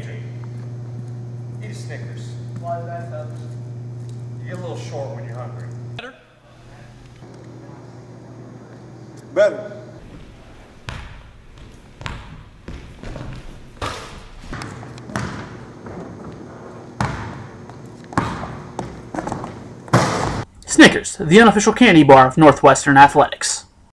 Adrian, eat a Snickers. Why is that tough? You get a little short when you're hungry. Better. Snickers, the unofficial candy bar of Northwestern Athletics.